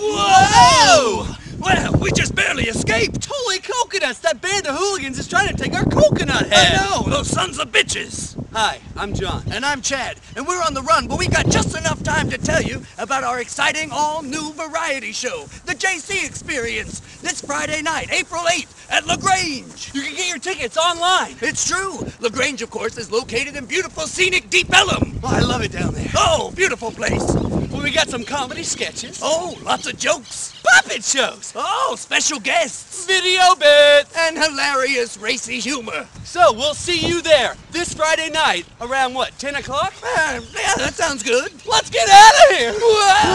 Whoa! Well, we just barely escaped. Holy coconuts! That band of hooligans is trying to take our coconut head. I know, those sons of bitches. Hi, I'm John. And I'm Chad, and we're on the run, but we got just enough time to tell you about our exciting all-new variety show, The JC Experience, this Friday night, April 8th, at LaGrange. You can get your tickets online. It's true. LaGrange, of course, is located in beautiful, scenic Deep Ellum. Oh, I love it down there. Oh, beautiful place. Well, we got some comedy sketches. Oh, lots of jokes. Puppet shows. Oh, special guests. Video bits. And hilarious racy humor. So, we'll see you there this Friday night around what, 10 o'clock? Yeah, that sounds good. Let's get out of here. Whoa!